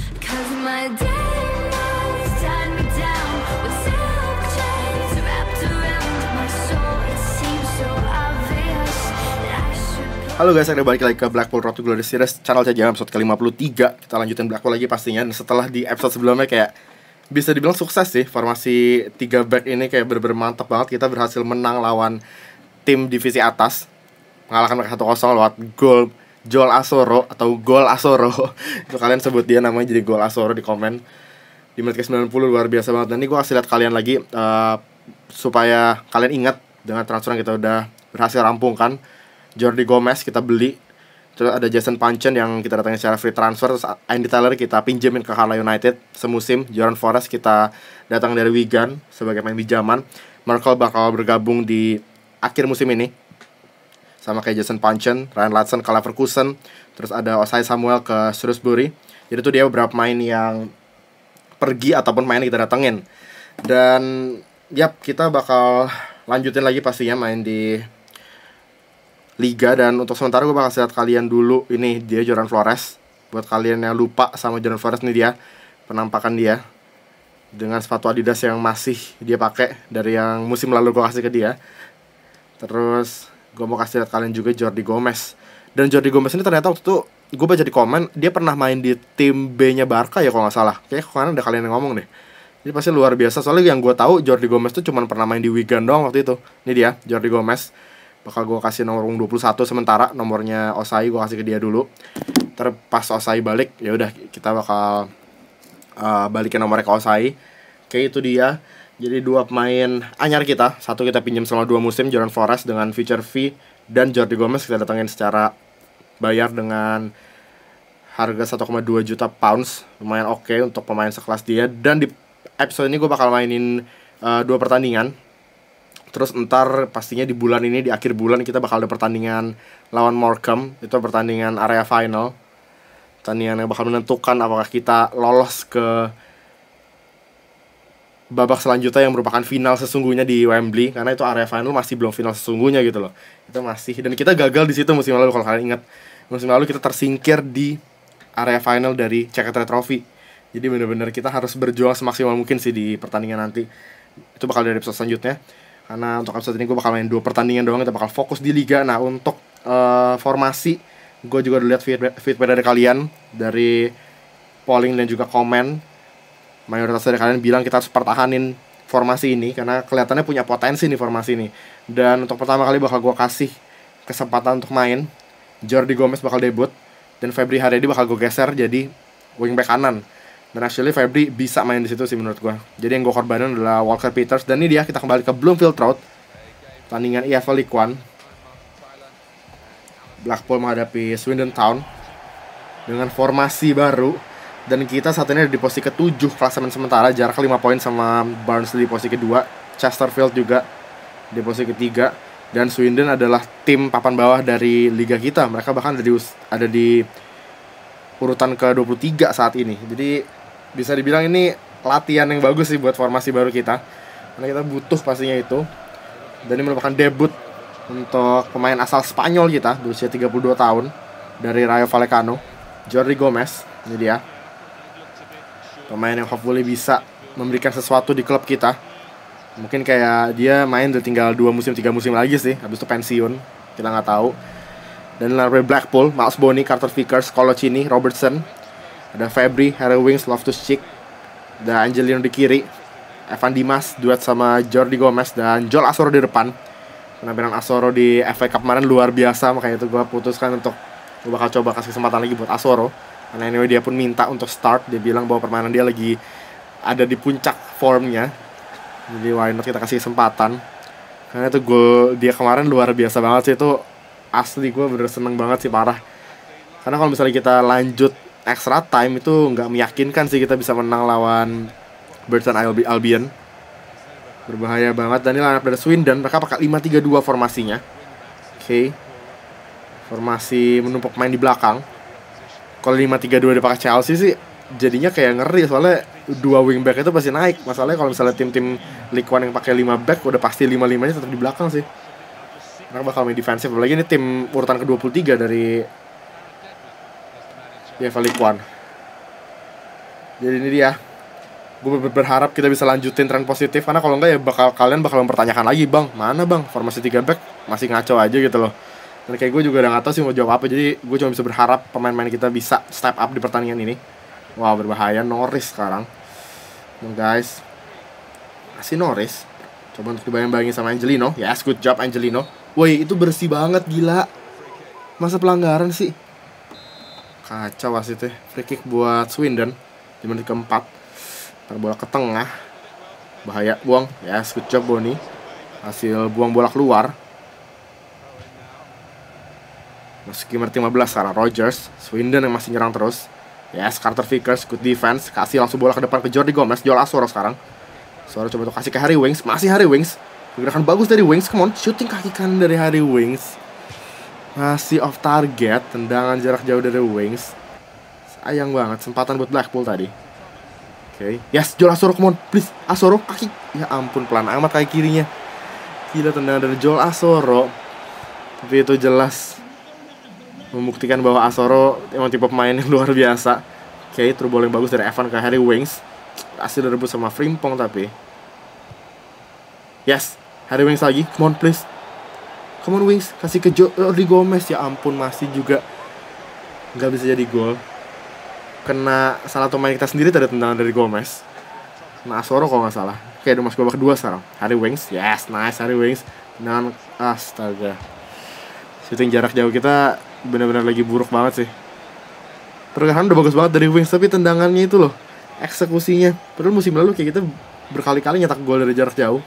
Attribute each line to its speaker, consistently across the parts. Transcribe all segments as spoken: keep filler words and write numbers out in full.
Speaker 1: 'Cause my demons tied me down with silk chains wrapped around my soul. It seems so obvious that I should.
Speaker 2: Halo guys, kita balik lagi ke Blackpool Road to Glory Series channel saja episode ke lima puluh tiga. Kita lanjutin Blackpool lagi pastinya. Dan setelah di episode sebelumnya kayak bisa dibilang sukses sih. Formasi tiga back ini kayak bener-bener mantap banget. Kita berhasil menang lawan tim divisi atas, mengalahkan mereka satu kosong lewat gol Joel Asoro atau gol Asoro. Itu kalian sebut dia namanya jadi gol Asoro di komen. Di menit ke sembilan puluh luar biasa banget. Dan ini gue kasih lihat kalian lagi uh, supaya kalian ingat dengan transfer yang kita udah berhasil rampungkan. Jordi Gomez kita beli. Terus ada Jason Punchen yang kita datangin secara free transfer. Terus Andy Taylor kita pinjemin ke Carlisle United semusim. Jordan Forrest kita datang dari Wigan sebagai pemain pinjaman. Merkel bakal bergabung di akhir musim ini sama kayak Jason Punchen, Ryan Latson ke Leverkusen. Terus ada Osai Samuel ke Shrewsbury. Jadi itu dia beberapa pemain yang pergi ataupun pemain yang kita datengin. Dan yap, kita bakal lanjutin lagi pastinya main di Liga. Dan untuk sementara gue bakal lihat kalian dulu. Ini dia Jordan Flores. Buat kalian yang lupa sama Jordan Flores, ini dia penampakan dia dengan sepatu Adidas yang masih dia pakai dari yang musim lalu gue kasih ke dia. Terus gue mau kasih lihat kalian juga Jordi Gomez. Dan Jordi Gomez ini ternyata waktu itu gue baca di komen, dia pernah main di tim B-nya Barca ya kalau nggak salah. Kayaknya kemarin ada kalian yang ngomong deh. Ini pasti luar biasa. Soalnya yang gue tahu Jordi Gomez tuh cuma pernah main di Wigan doang waktu itu. Ini dia Jordi Gomez. Bakal gue kasih nomor dua puluh satu sementara. Nomornya Osai gue kasih ke dia dulu. Ntar pas Osai balik, ya udah kita bakal uh, balikin nomornya ke Osai. Kayak itu dia. Jadi dua pemain anyar kita, satu kita pinjam selama dua musim, Jordan Flores dengan future fee, dan Jordi Gomez kita datangin secara bayar dengan harga satu koma dua juta pounds. Lumayan oke okay untuk pemain sekelas dia. Dan di episode ini gue bakal mainin uh, dua pertandingan. Terus ntar pastinya di bulan ini, di akhir bulan kita bakal ada pertandingan lawan Morecambe. Itu pertandingan area final, pertandingan yang bakal menentukan apakah kita lolos ke babak selanjutnya yang merupakan final sesungguhnya di Wembley, karena itu area final masih belum final sesungguhnya gitu loh. Itu masih, dan kita gagal di situ musim lalu kalau kalian ingat. Musim lalu kita tersingkir di area final dari Checkatrade Trophy. Jadi benar-benar kita harus berjuang semaksimal mungkin sih di pertandingan nanti. Itu bakal dari episode selanjutnya. Karena untuk episode ini gue bakal main dua pertandingan doang, kita bakal fokus di Liga. Nah untuk uh, formasi, gue juga udah lihat feedback, feedback dari kalian, dari polling dan juga komen. Mayoritas dari kalian bilang kita harus pertahanin formasi ini karena kelihatannya punya potensi nih formasi ini. Dan untuk pertama kali bakal gue kasih kesempatan untuk main. Jordi Gomez bakal debut dan Febri Haryadi bakal gue geser jadi wingback kanan. Dan actually Febri bisa main di situ sih menurut gue. Jadi yang gue korbanin adalah Walker Peters. Dan ini dia, kita kembali ke Bloomfield Road, tandingan E F L League One. Blackpool menghadapi Swindon Town dengan formasi baru. Dan kita saat ini ada di posisi ketujuh klasemen sementara, jarak lima poin sama Barnsley di posisi kedua. Chesterfield juga di posisi ketiga. Dan Swindon adalah tim papan bawah dari liga kita. Mereka bahkan ada di, ada di urutan ke dua puluh tiga saat ini. Jadi bisa dibilang ini latihan yang bagus sih buat formasi baru kita, karena kita butuh pastinya itu. Dan ini merupakan debut untuk pemain asal Spanyol kita, berusia tiga puluh dua tahun, dari Rayo Vallecano, Jordi Gomez. Ini dia pemain yang hopefully bisa memberikan sesuatu di klub kita. Mungkin kayak dia main udah tinggal dua musim, tiga musim lagi sih, habis itu pensiun, kita nggak tahu. Dan dari Blackpool, Miles Boni, Carter Vickers, Coloccini, Robertson, ada Febri, Harry Winks, Loftus-Cheek, ada Angelino di kiri, Evan Dimas duet sama Jordi Gomez, dan Joel Asoro di depan. Penampilan Asoro di F A Cup kemarin luar biasa, makanya itu gue putuskan untuk gue bakal coba kasih kesempatan lagi buat Asoro. Karena anyway dia pun minta untuk start. Dia bilang bahwa permainan dia lagi ada di puncak formnya. Jadi why not kita kasih kesempatan. Karena itu gue, dia kemarin luar biasa banget sih. Itu asli gue bener seneng banget sih, parah. Karena kalau misalnya kita lanjut extra time itu nggak meyakinkan sih kita bisa menang lawan Burton Albion. Berbahaya banget. Dan ini line up dari Swindon, mereka pakai lima tiga dua formasinya. Oke okay. Formasi menumpuk main di belakang. Kalau lima tiga dua dipakai Chelsea sih jadinya kayak ngeri, soalnya dua wingback itu pasti naik. Masalahnya kalau misalnya tim-tim League One yang pakai lima back udah pasti lima limanya tetap di belakang sih. Mereka bakal main defensif. Apalagi ini tim urutan ke dua puluh tiga dari U E F A League One. Jadi ini dia. Gue berharap kita bisa lanjutin tren positif, karena kalau enggak ya bakal kalian bakal mempertanyakan lagi, bang, mana bang formasi tiga back masih ngaco aja gitu loh. Dan kayak gue juga udah gak tahu sih mau jawab apa. Jadi gue cuma bisa berharap pemain-pemain kita bisa step up di pertandingan ini. Wow, berbahaya Norris sekarang. Nah guys, masih Norris. Coba untuk dibayang-bayangin sama Angelino. Yes, good job Angelino. Woi, itu bersih banget, gila. Masa pelanggaran sih? Kacau wasitnya. Free kick buat Swindon di menit keempat. Taruh bola ke tengah. Bahaya, buang. Yes, good job Boni. Hasil buang bola keluar. Masuk menit lima belas sekarang. Rogers, Swindon yang masih nyerang terus. Yes, Carter Vickers, good defense. Kasih langsung bola ke depan ke Jordi Gomez. Joel Asoro sekarang. Asoro coba untuk kasih ke Harry Winks. Masih Harry Winks. Gerakan bagus dari Winks. Come on, shooting kaki kanan dari Harry Winks. Masih off target. Tendangan jarak jauh dari Winks. Sayang banget, sempatan buat Blackpool tadi. Oke, okay. Yes, Joel Asoro, come on, please. Asoro, kaki. Ya ampun, pelan amat kaki kirinya. Gila, tendangan dari Joel Asoro. Tapi itu jelas membuktikan bahwa Asoro emang tipe pemain yang luar biasa. Oke, okay, through ball yang bagus dari Evan ke Harry Winks. Asli direbut sama Frimpong tapi. Yes, Harry Winks lagi, come on please. Come on Winks, kasih ke Jordi Gomez. Ya ampun, masih juga nggak bisa jadi gol. Kena salah pemain kita sendiri, tadi tendangan dari Gomez. Nah, Asoro kalau nggak salah. Oke, udah masuk babak kedua sekarang. Harry Winks, yes, nice Harry Winks. Tendangan, astaga. Shooting jarak jauh kita benar-benar lagi buruk banget sih. Pergerakan udah bagus banget dari Winks, tapi tendangannya itu loh, eksekusinya. Padahal musim lalu kayak kita berkali-kali nyetak gol dari jarak jauh.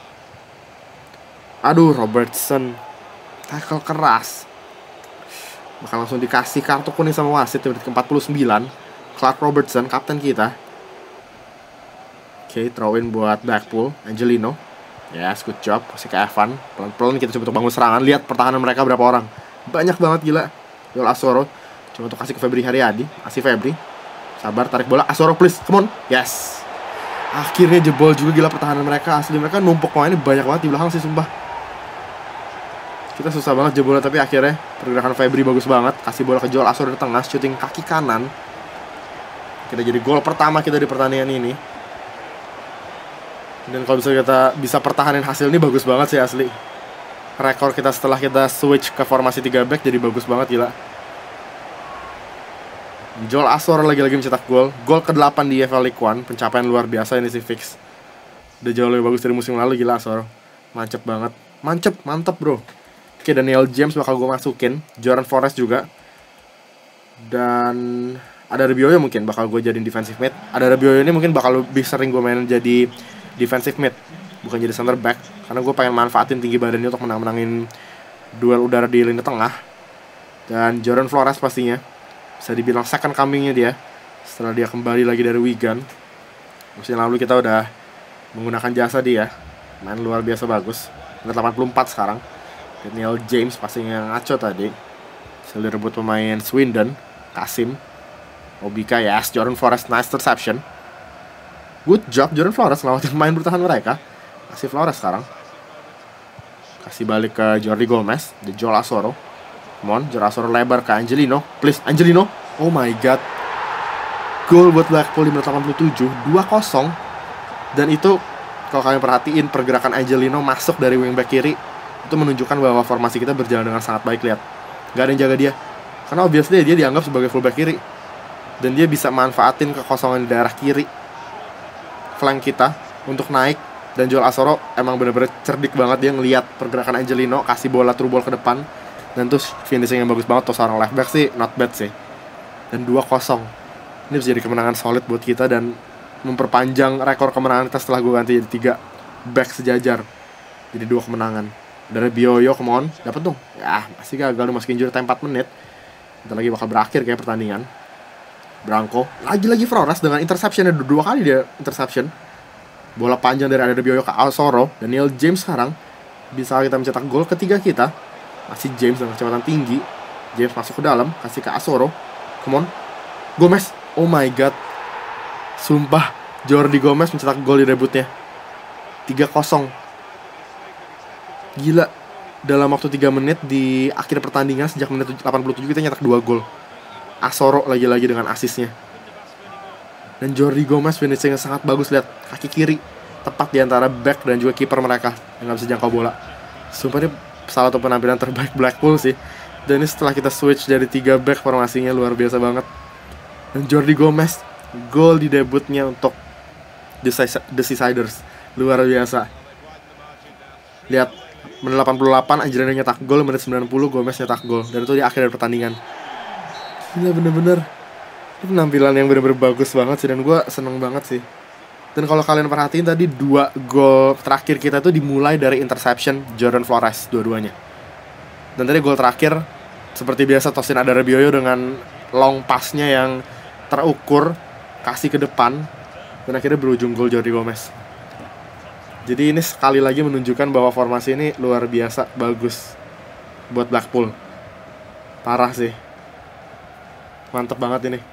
Speaker 2: Aduh, Robertson tackle keras. Bakal langsung dikasih kartu kuning sama wasit di menit ke empat puluh sembilan. Clark Robertson, kapten kita. Oke, okay, throw in buat Blackpool. Angelino. Yes, good job. Kasih ke Evan. Pelan-pelan kita coba untuk bangun serangan. Lihat pertahanan mereka berapa orang. Banyak banget, gila. Joel Asoro. Coba untuk kasih ke Febri Haryadi. Kasih Febri. Sabar, tarik bola. Asoro, please. Come on. Yes. Akhirnya jebol juga, gila pertahanan mereka. Asli mereka numpuk pemainnya banyak banget di belakang sih, sumpah. Kita susah banget jebolnya, tapi akhirnya pergerakan Febri bagus banget. Kasih bola ke Joel Asoro di tengah. Shooting kaki kanan. Kita jadi gol pertama kita di pertandingan ini. Dan kalau bisa kita bisa pertahanin hasil ini bagus banget sih asli. Rekor kita setelah kita switch ke formasi tiga back jadi bagus banget, gila. Joel Asoro lagi-lagi mencetak gol. Gol ke delapan di E F L League One. Pencapaian luar biasa ini sih fix. Udah jauh lebih bagus dari musim lalu, gila Asoro. Mancep banget. Mancep, mantep bro. Oke, Daniel James bakal gue masukin. Jordan Forrest juga. Dan ada Rebioyo mungkin bakal gue jadiin defensive mid. Ada Rebioyo ini mungkin bakal lebih sering gue main jadi defensive mid, bukan jadi center back, karena gue pengen manfaatin tinggi badannya untuk menang-menangin duel udara di lini tengah. Dan Jordan Flores pastinya bisa dibilang second coming-nya dia setelah dia kembali lagi dari Wigan. Musim lalu kita udah menggunakan jasa dia, main luar biasa bagus. Menit delapan puluh empat sekarang. Daniel James pastinya ngaco tadi. Selalu rebut pemain Swindon. Kasim, Obika, yes, Jordan Flores, nice interception. Good job Jordan Flores ngelawatin pemain bertahan mereka. Kasih Flores sekarang. Kasih balik ke Jordi Gomez. The Joel Asoro. Come on, Joel Asoro lebar ke Angelino. Please, Angelino. Oh my god. Gol buat Blackpool di menit delapan puluh tujuh. dua kosong. Dan itu, kalau kalian perhatiin pergerakan Angelino masuk dari wingback kiri, itu menunjukkan bahwa formasi kita berjalan dengan sangat baik. Lihat, gak ada yang jaga dia. Karena obviously dia dianggap sebagai fullback kiri. Dan dia bisa manfaatin kekosongan di daerah kiri flank kita untuk naik. Dan Joel Asoro emang bener-bener cerdik banget. Dia ngeliat pergerakan Angelino, kasih bola through ball ke depan, dan terus finishing yang bagus banget. Tuh seorang left back sih not bad sih. Dan dua kosong. Ini bisa jadi kemenangan solid buat kita dan memperpanjang rekor kemenangan kita setelah gue ganti jadi tiga back sejajar. Jadi dua kemenangan. Dari Bioyo, come on, dapet dong. Ya, masih gagal, udah masukin injury time empat menit. Bentar lagi bakal berakhir kayak pertandingan. Branko, lagi-lagi Flores dengan interception, ada dua kali dia interception. Bola panjang dari ada Bioyo ke Asoro. Daniel James sekarang bisa kita mencetak gol ketiga kita. Masih James dengan kecepatan tinggi. James masuk ke dalam, kasih ke Asoro. Come on, Gomez, oh my god. Sumpah, Jordi Gomez mencetak gol di debutnya. tiga kosong. Gila, dalam waktu tiga menit di akhir pertandingan sejak menit delapan puluh tujuh kita nyetak dua gol. Asoro lagi-lagi dengan asisnya. Dan Jordi Gomez finishing sangat bagus, lihat kaki kiri tepat di antara back dan juga kiper mereka yang nggak bisa jangkau bola. Sumpah ini salah satu penampilan terbaik Blackpool sih. Dan ini setelah kita switch dari tiga back, formasinya luar biasa banget. Dan Jordi Gomez gol di debutnya untuk The Seasiders, luar biasa. Lihat, menit delapan puluh delapan Angelino nyetak gol, menit sembilan puluh Gomez nyetak gol, dan itu di akhir dari pertandingan. Gila, bener-bener ini penampilan yang bener-bener bagus banget sih, dan gue seneng banget sih. Dan kalau kalian perhatiin tadi, dua gol terakhir kita tuh dimulai dari interception Jordan Flores, dua-duanya. Dan tadi gol terakhir seperti biasa Tosin Adarabioyo dengan long pass-nya yang terukur, kasih ke depan, dan akhirnya berujung gol Jordi Gomez. Jadi ini sekali lagi menunjukkan bahwa formasi ini luar biasa bagus buat Blackpool. Parah sih, mantep banget ini.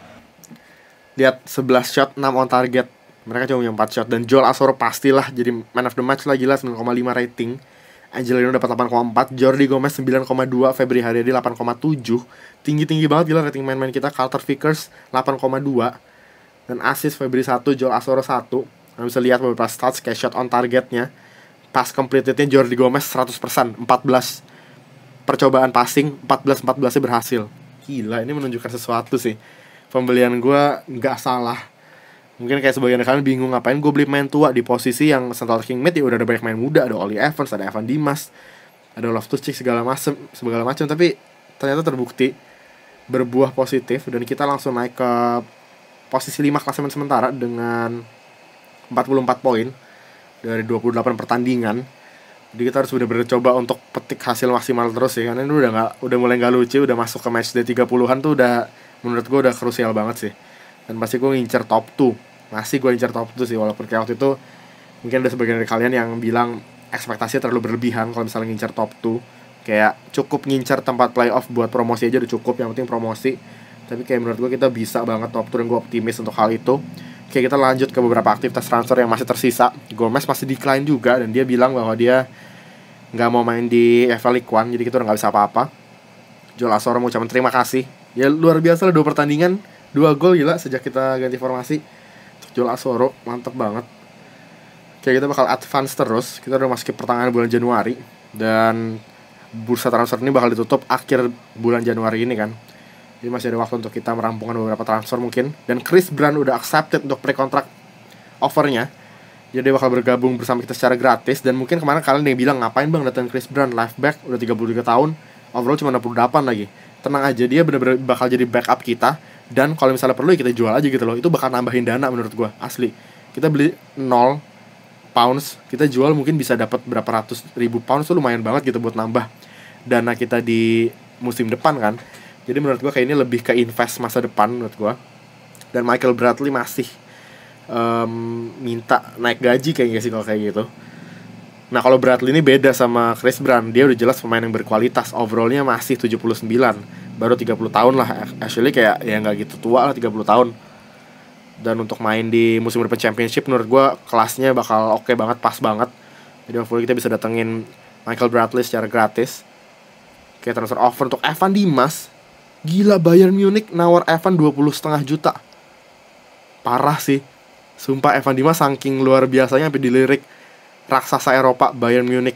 Speaker 2: Lihat, sebelas shot, enam on target. Mereka cuma punya empat shot. Dan Joel Asoro pastilah jadi man of the match lah, gila, sembilan koma lima rating. Angelino dapat delapan koma empat, Jordi Gomez sembilan koma dua, Febri Haryadi delapan koma tujuh. Tinggi-tinggi banget gila rating main-main kita. Carter Vickers delapan koma dua. Dan assist Febri satu, Joel Asoro satu. Kalian bisa lihat beberapa stats kayak shot on targetnya, pass completednya Jordi Gomez seratus persen, empat belas percobaan passing, empat belas empat belas-nya berhasil. Gila, ini menunjukkan sesuatu sih. Pembelian gue nggak salah. Mungkin kayak sebagian kalian bingung ngapain gue beli main tua di posisi yang Central King mid, ya udah ada banyak main muda, ada Oli Evans, ada Evan Dimas, ada Loftus-Cheek, segala macam, segala macam. Tapi ternyata terbukti berbuah positif, dan kita langsung naik ke posisi lima klasemen sementara dengan empat puluh empat poin dari dua puluh delapan pertandingan. Jadi kita harus benar-benar coba untuk petik hasil maksimal terus ya, karena ini udah nggak, udah mulai nggak lucu, udah masuk ke match day tiga puluhan tuh udah, menurut gue udah krusial banget sih. Dan pasti gue ngincer top dua, masih gue ngincer top dua sih, walaupun kayak waktu itu mungkin ada sebagian dari kalian yang bilang ekspektasinya terlalu berlebihan kalau misalnya ngincer top dua. Kayak cukup ngincer tempat playoff buat promosi aja udah cukup, yang penting promosi. Tapi kayak menurut gue kita bisa banget top dua, dan gue optimis untuk hal itu. Oke, kita lanjut ke beberapa aktivitas transfer yang masih tersisa. Gomez masih decline juga, dan dia bilang bahwa dia nggak mau main di F A League One, jadi kita udah nggak bisa apa-apa. Joel Asoro mau ucapkan terima kasih. Ya luar biasa lah, dua pertandingan, dua gol, gila sejak kita ganti formasi. Joel Asoro, mantep banget. Oke, kita bakal advance terus. Kita udah masuk ke pertengahan bulan Januari, dan bursa transfer ini bakal ditutup akhir bulan Januari ini kan. Jadi masih ada waktu untuk kita merampungkan beberapa transfer mungkin. Dan Chris Brand udah accepted untuk pre-contract offernya. Jadi dia bakal bergabung bersama kita secara gratis. Dan mungkin kemarin kalian yang bilang, ngapain bang datang Chris Brand, left back, udah tiga puluh tiga tahun, overall cuma enam puluh delapan lagi. Tenang aja, dia bener-bener bakal jadi backup kita. Dan kalau misalnya perlu ya kita jual aja gitu loh. Itu bakal nambahin dana menurut gue, asli. Kita beli nol pounds, kita jual mungkin bisa dapat berapa ratus ribu pounds, itu lumayan banget gitu buat nambah dana kita di musim depan kan. Jadi menurut gue kayak ini lebih ke invest masa depan menurut gue. Dan Michael Bradley masih um, minta naik gaji kayaknya sih kalau kayak gitu. Nah kalau Bradley ini beda sama Chris Brand, dia udah jelas pemain yang berkualitas. Overallnya masih tujuh puluh sembilan, baru tiga puluh tahun lah. Actually kayak ya gak gitu tua lah, tiga puluh tahun. Dan untuk main di musim depan Championship menurut gue kelasnya bakal oke banget, pas banget. Jadi hopefully kita bisa datengin Michael Bradley secara gratis. Kayak transfer offer untuk Evan Dimas. Gila, Bayern Munich nawar Evan dua puluh setengah juta. Parah sih. Sumpah Evan Dimas saking luar biasanya sampai dilirik raksasa Eropa Bayern Munich.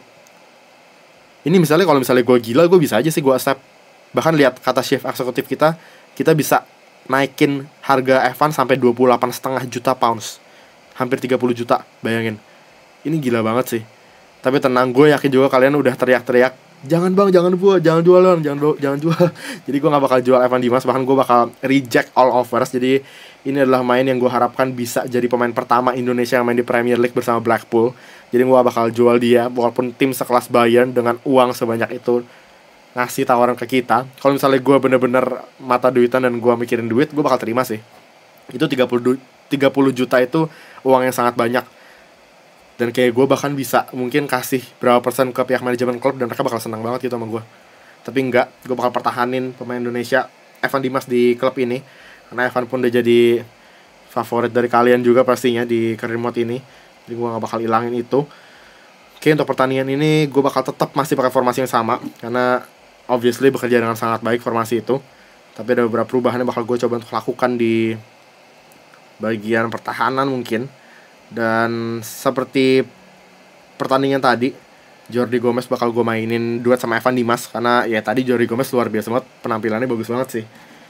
Speaker 2: Ini misalnya kalau misalnya gue gila, gue bisa aja sih gue accept. Bahkan lihat kata chef eksekutif kita, kita bisa naikin harga Evan sampai dua puluh delapan setengah juta pounds. Hampir tiga puluh juta, bayangin. Ini gila banget sih. Tapi tenang, gue yakin juga kalian udah teriak-teriak, jangan bang, jangan buat, jangan jual bang, jangan jangan jual. Jadi gue gak bakal jual Evan Dimas, bahkan gue bakal reject all offers. Jadi ini adalah main yang gue harapkan bisa jadi pemain pertama Indonesia yang main di Premier League bersama Blackpool. Jadi gue bakal jual dia, walaupun tim sekelas Bayern dengan uang sebanyak itu ngasih tawaran ke kita. Kalau misalnya gue bener-bener mata duitan dan gue mikirin duit, gue bakal terima sih. Itu tiga puluh juta itu uang yang sangat banyak. Dan kayak gue bahkan bisa mungkin kasih berapa persen ke pihak manajemen klub, dan mereka bakal senang banget gitu sama gue. Tapi enggak, gue bakal pertahanin pemain Indonesia Evan Dimas di klub ini, karena Evan pun udah jadi favorit dari kalian juga pastinya di career mode ini. Jadi gue gak bakal ilangin itu. Oke, untuk pertandingan ini gue bakal tetap masih pakai formasi yang sama, karena obviously bekerja dengan sangat baik formasi itu. Tapi ada beberapa perubahan yang bakal gue coba untuk lakukan di bagian pertahanan mungkin. Dan seperti pertandingan tadi, Jordi Gomez bakal gue mainin duet sama Evan Dimas. Karena ya tadi Jordi Gomez luar biasa banget, penampilannya bagus banget sih.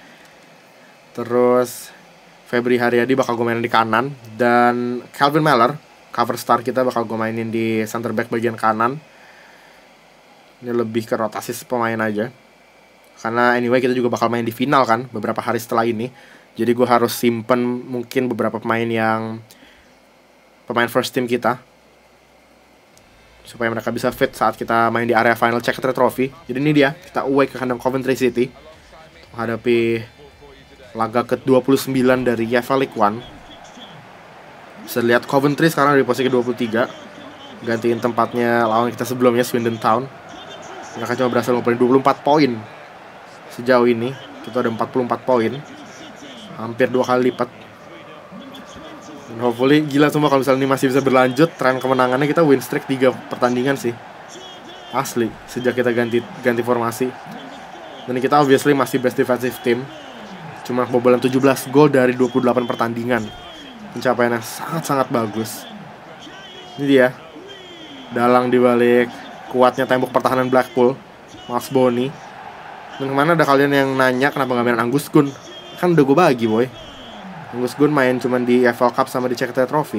Speaker 2: Terus Febri Haryadi bakal gue mainin di kanan. Dan Calvin Miller, cover star kita, bakal gue mainin di center back bagian kanan. Ini lebih ke rotasi pemain aja, karena anyway kita juga bakal main di final kan beberapa hari setelah ini. Jadi gue harus simpen mungkin beberapa pemain yang pemain first team kita, supaya mereka bisa fit saat kita main di area final Checkatrade Trophy. Jadi ini dia, kita away ke kandang Coventry City menghadapi laga ke dua puluh sembilan dari U E F A League One. Bisa lihat Coventry sekarang di posisi ke dua puluh tiga, gantiin tempatnya lawan kita sebelumnya, Swindon Town. Mereka cuma berhasil ngumpulin dua puluh empat poin sejauh ini. Kita ada empat puluh empat poin, hampir dua kali lipat. Dan hopefully gila semua kalau misalnya ini masih bisa berlanjut tren kemenangannya. Kita win streak tiga pertandingan sih, asli, sejak kita ganti ganti formasi. Dan kita obviously masih best defensive team, cuma kebobolan tujuh belas gol dari dua puluh delapan pertandingan. Pencapaian yang sangat-sangat bagus. Ini dia dalang dibalik kuatnya tembok pertahanan Blackpool, Miles Boni. Dan kemana ada kalian yang nanya kenapa gak main Angus Gunn? Kan udah gue bagi boy. Angus Gunn main cuman di F A Cup sama di Checkatrade Trophy.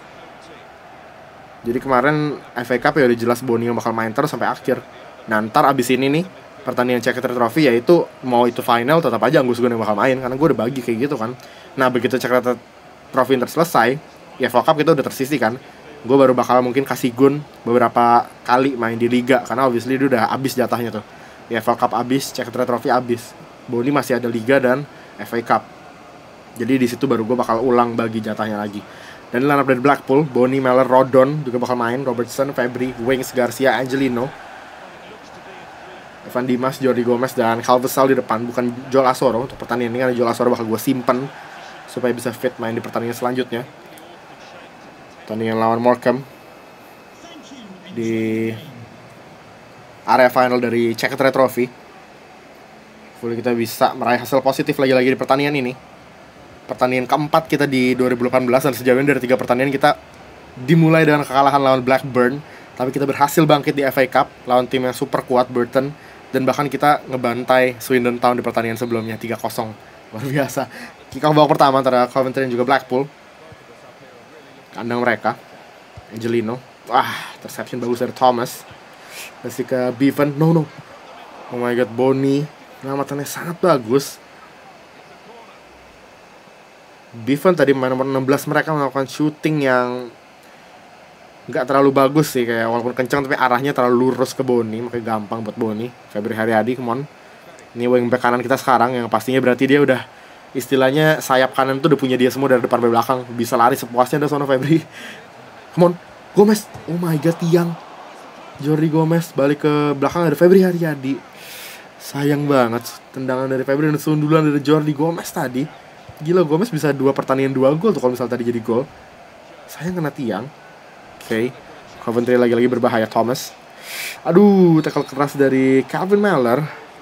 Speaker 2: Jadi kemarin F A Cup ya udah jelas Boni yang bakal main terus sampai akhir. Nah ntar abis ini nih pertandingan Checkatrade Trophy, yaitu mau itu final tetap aja Angus Gunn yang bakal main, karena gue udah bagi kayak gitu kan. Nah begitu Checkatrade Trophy ntar selesai, ya F A Cup kita udah tersisi kan. Gue baru bakal mungkin kasih Gun beberapa kali main di Liga, karena obviously dia udah abis jatahnya tuh. Ya F A Cup abis, Checkatrade Trophy abis, Boni masih ada Liga dan F A Cup. Jadi di situ baru gue bakal ulang bagi jatahnya lagi. Dan line up dari Blackpool, Boni, Miller, Rodon juga bakal main, Robertson, Febri, Wings, Garcia, Angelino, Evan Dimas, Jordi Gomez, dan Calvesal di depan, bukan Joel Asoro. Untuk pertandingan ini kan Joel Asoro bakal gue simpen supaya bisa fit main di pertandingan selanjutnya. Pertandingan lawan Morecambe di area final dari Checkatrade Trophy. Hopefully kita bisa meraih hasil positif lagi-lagi di pertandingan ini. Pertandingan keempat kita di dua ribu delapan belas, dan sejauh ini dari tiga pertandingan kita dimulai dengan kekalahan lawan Blackburn, tapi kita berhasil bangkit di F A Cup lawan tim yang super kuat, Burton, dan bahkan kita ngebantai Swindon Town di pertandingan sebelumnya tiga kosong. Luar biasa. Kick-off babak pertama antara Coventry dan juga Blackpool. Kandang mereka, Angelino. Wah, interception bagus dari Thomas. Kasih ke Bevan. No, no. Oh my god, Boni. Penyelamatannya sangat bagus. Bevan tadi main nomor enam belas mereka melakukan shooting yang nggak terlalu bagus sih, kayak walaupun kencang tapi arahnya terlalu lurus ke Boni, makanya gampang buat Boni. Febri Haryadi, come on. Ini wingback kanan kita sekarang, yang pastinya berarti dia udah istilahnya sayap kanan tuh udah punya dia semua dari depan sampai belakang, bisa lari sepuasnya ada sono Febri. Come on, Gomez. Oh my god, tiang. Jordi Gomez balik ke belakang, ada Febri Haryadi. Sayang banget tendangan dari Febri dan sundulan dari Jordi Gomez tadi. Gila, Gomez bisa dua pertandingan dua gol tuh kalau misalnya tadi jadi gol. Sayang kena tiang. Oke, okay. Coventry lagi-lagi berbahaya, Thomas. Aduh, tackle keras dari Calvin Miller.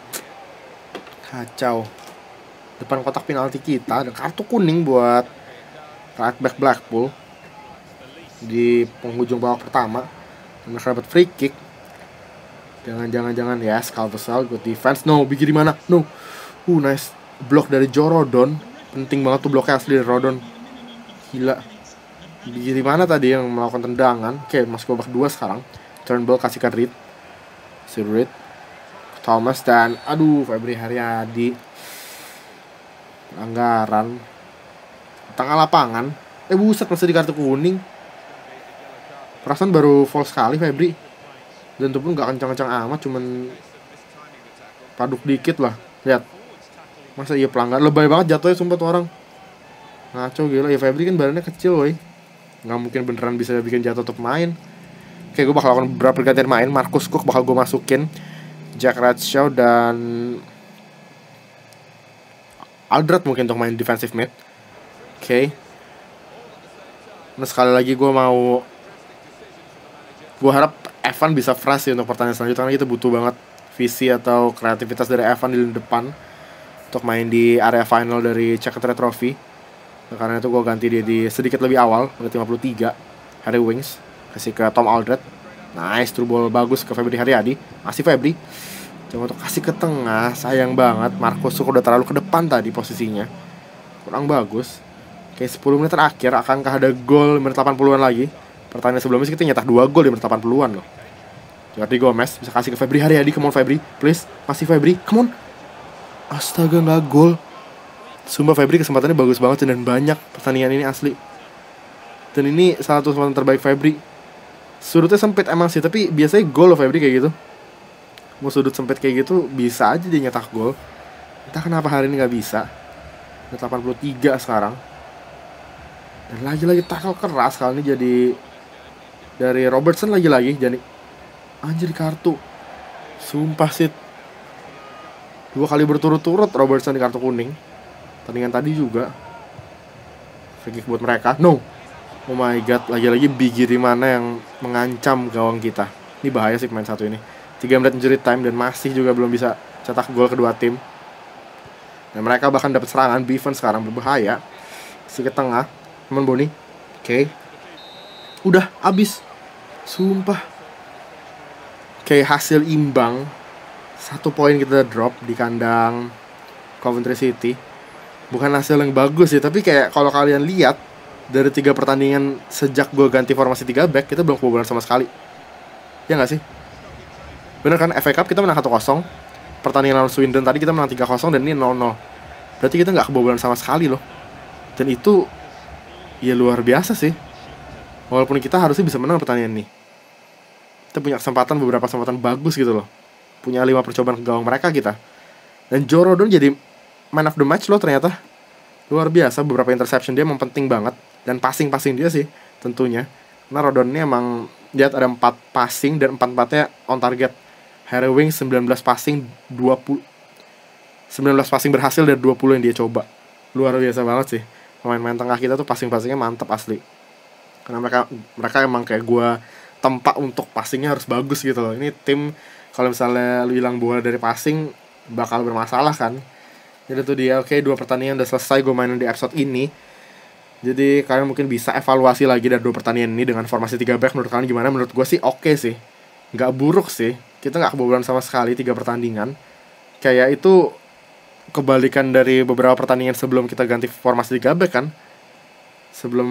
Speaker 2: Kacau. Depan kotak penalti kita ada kartu kuning buat right back Blackpool di penghujung babak pertama. Mereka dapat free kick. Jangan-jangan-jangan yes, Calvesal, good defense. No, Bigi di mana? No. Uh, nice block dari Joe Rodon. Penting banget tuh bloknya asli dari Rodon. Gila. Bigi di mana tadi yang melakukan tendangan? Oke, masuk babak dua sekarang. Turnbull kasih ke Reed. Si Reed, Thomas, dan aduh, Febri Haryadi. Anggaran tengah lapangan. Eh buset, masih di kartu kuning. Perasaan baru fall sekali Febri. Dan itu pun gak kencang-kencang amat, cuman paduk dikit lah. Lihat. Masa iya pelanggan, lebay banget jatuhnya sumpah tuh orang. Ngaco gila, ya Febri kan badannya kecil woy. Gak mungkin beneran bisa bikin jatuh untuk main. Oke, gue bakal lakukan beberapa pergantian main. Marcus Cook bakal gue masukin, Jack Radshaw dan Aldred mungkin untuk main defensive mid. Oke. Okay. Nah sekali lagi gue mau, gue harap Evan bisa fresh sih untuk pertandingan selanjutnya, karena kita butuh banget visi atau kreativitas dari Evan di depan untuk main di area final dari Checkatrade Trophy. Nah, karena itu gue ganti dia di sedikit lebih awal, menit lima puluh tiga. Harry Winks kasih ke Tom Aldred. Nice, through ball bagus ke Febri Haryadi. Masih Febri. Coba untuk kasih ke tengah, sayang banget. Marcus Suko udah terlalu ke depan tadi posisinya. Kurang bagus. Oke, sepuluh menit terakhir, akankah ada gol menit delapan puluhan lagi? Pertandingan sebelumnya sih kita nyetak dua gol di menit delapan puluhan loh. Jordi Gomez bisa kasih ke Febri Haryadi. Come on Febri, please. Masih Febri, come on. Astaga, nggak gol. Sumpah Febri kesempatannya bagus banget dan banyak pertandingan ini asli. Dan ini salah satu kesempatan terbaik Febri. Sudutnya sempit emang sih, tapi biasanya gol loh Febri kayak gitu. Mau sudut sempit kayak gitu bisa aja dia nyetak gol. Entah kenapa hari ini nggak bisa. Menit delapan puluh tiga sekarang. Dan lagi-lagi tackle keras kali ini jadi dari Robertson lagi-lagi jadi anjir kartu. Sumpah sih. Dua kali berturut-turut Robertson di kartu kuning. Pertandingan tadi juga. Free kick buat mereka. No. Oh my god, lagi-lagi Bigiri mana yang mengancam gawang kita. Ini bahaya sih pemain satu ini. tiga menit injury time dan masih juga belum bisa cetak gol kedua tim. Dan mereka bahkan dapat serangan. Bevan sekarang berbahaya. Si ke tengah. Teman Boni. Oke. Okay. Udah habis. Sumpah. Kayak hasil imbang. Satu poin kita drop di kandang Coventry City. Bukan hasil yang bagus sih, tapi kayak kalau kalian lihat dari tiga pertandingan sejak gue ganti formasi tiga back, kita belum kebobolan sama sekali. Ya nggak sih? Bener kan? F A Cup kita menang satu kosong. Pertandingan lawan Swindon tadi kita menang tiga kosong dan ini nol nol. Berarti kita nggak kebobolan sama sekali loh. Dan itu ya luar biasa sih. Walaupun kita harusnya bisa menang pertandingan ini. Kita punya kesempatan, beberapa kesempatan bagus gitu loh. Punya lima percobaan ke gawang mereka kita. Dan Joe Rodon jadi man of the match loh ternyata. Luar biasa, beberapa interception dia emang penting banget. Dan passing-passing dia sih tentunya. Karena Rodon ini emang lihat ada empat passing dan empat-empatnya on target. Harry Winks sembilan belas passing, dua puluh sembilan belas passing berhasil dari dua puluh yang dia coba. Luar biasa banget sih. Pemain-pemain tengah kita tuh passing-passingnya mantep asli. Karena mereka mereka emang kayak gue tempat untuk passingnya harus bagus gitu loh. Ini tim kalau misalnya lu hilang bola dari passing bakal bermasalah kan. Jadi tuh dia, oke okay, dua pertandingan udah selesai gue mainin di episode ini. Jadi kalian mungkin bisa evaluasi lagi dari dua pertandingan ini dengan formasi tiga back. Menurut kalian gimana? Menurut gue sih oke okay sih. Nggak buruk sih. Kita nggak kebobolan sama sekali tiga pertandingan. Kayak itu kebalikan dari beberapa pertandingan sebelum kita ganti formasi tiga back kan. Sebelum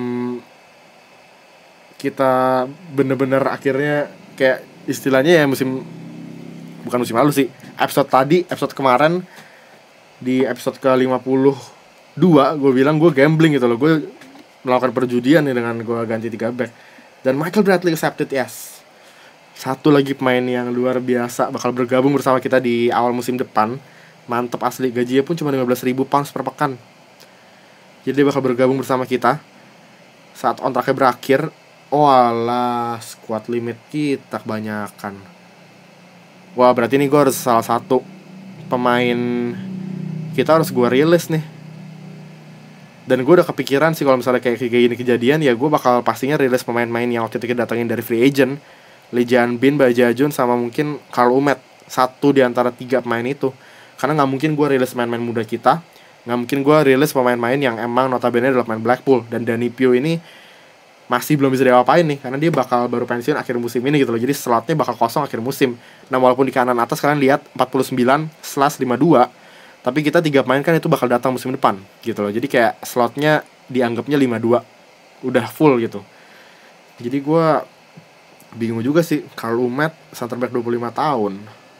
Speaker 2: kita bener-bener akhirnya kayak istilahnya ya musim bukan musim lalu sih, episode tadi, episode kemarin di episode ke lima puluh dua gue bilang gue gambling gitu loh, gue melakukan perjudian nih dengan gue ganti tiga back. Dan Michael Bradley accepted, yes. Satu lagi pemain yang luar biasa bakal bergabung bersama kita di awal musim depan. Mantep asli, gajinya pun cuma lima belas ribu pounds per pekan. Jadi dia bakal bergabung bersama kita saat kontraknya berakhir. Oh alah, squad limit kita kebanyakan. Wah berarti nih gue harus salah satu pemain kita harus gue rilis nih. Dan gue udah kepikiran sih kalau misalnya kayak kayak gini kejadian, ya gue bakal pastinya rilis pemain-pemain yang waktu itu kita datangin dari free agent, Lee Jian Bin, Bae Jajun, sama mungkin Karl Umet. Satu di antara tiga pemain itu. Karena gak mungkin gue rilis pemain-pemain muda kita, gak mungkin gue rilis pemain-pemain yang emang notabene adalah pemain Blackpool. Dan Danny Pugh ini masih belum bisa diapa-apain nih, karena dia bakal baru pensiun akhir musim ini gitu loh. Jadi slotnya bakal kosong akhir musim. Nah walaupun di kanan atas kalian lihat empat puluh sembilan slash lima puluh dua, tapi kita tiga pemain kan itu bakal datang musim depan gitu loh. Jadi kayak slotnya dianggapnya lima puluh dua, udah full gitu. Jadi gue bingung juga sih. Karl Umet, center back dua puluh lima tahun.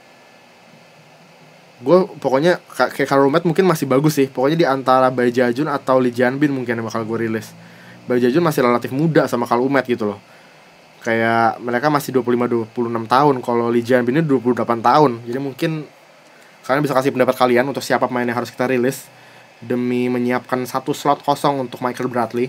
Speaker 2: Gue pokoknya kayak Karl Umet mungkin masih bagus sih. Pokoknya di antara Bae Jajun atau Lee Jian Bin mungkin yang bakal gue rilis. Bae Jajun masih relatif muda sama Karl Umet gitu loh. Kayak mereka masih dua puluh lima dua puluh enam tahun. Kalau Lee Jian Bin ini dua puluh delapan tahun. Jadi mungkin kalian bisa kasih pendapat kalian untuk siapa pemain yang harus kita rilis demi menyiapkan satu slot kosong untuk Michael Bradley.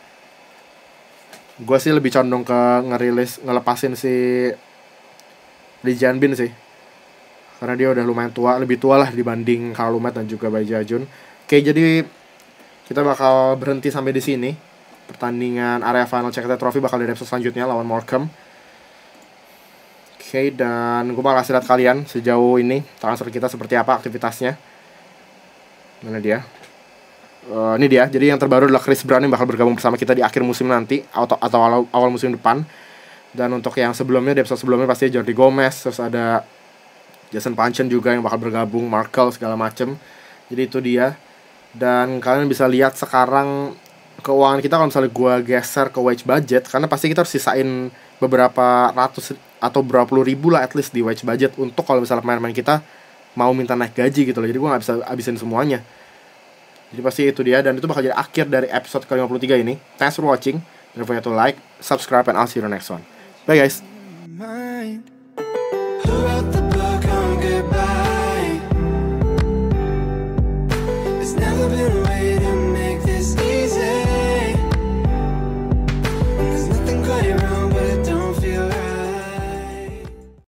Speaker 2: Gue sih lebih condong ke ngerilis, ngelepasin si Lee Jian Bin sih. Karena dia udah lumayan tua, lebih tua lah dibanding Karl Umet dan juga Bae Jajun. Oke, jadi kita bakal berhenti sampai di sini. Pertandingan area final C K T Trophy bakal di episode selanjutnya lawan Morecambe. Oke, okay, dan gue bakal kasih lihat kalian sejauh ini transfer kita seperti apa aktivitasnya. Mana dia? uh, ini dia. Jadi yang terbaru adalah Chris Brown yang bakal bergabung bersama kita di akhir musim nanti atau atau awal, awal musim depan. Dan untuk yang sebelumnya, di episode sebelumnya pasti Jordi Gomez, terus ada Jason Punchen juga yang bakal bergabung, Markel segala macem. Jadi itu dia. Dan kalian bisa lihat sekarang keuangan kita kalau misalnya gue geser ke wage budget, karena pasti kita harus sisain beberapa ratus atau berapa puluh ribu lah at least di wage budget untuk kalau misalnya pemain-pemain kita mau minta naik gaji gitu loh. Jadi gue gak bisa abisin semuanya. Jadi pasti itu dia. Dan itu bakal jadi akhir dari episode ke lima puluh tiga ini. Thanks for watching. Don't forget to like, subscribe, and I'll see you in the next one. Bye guys.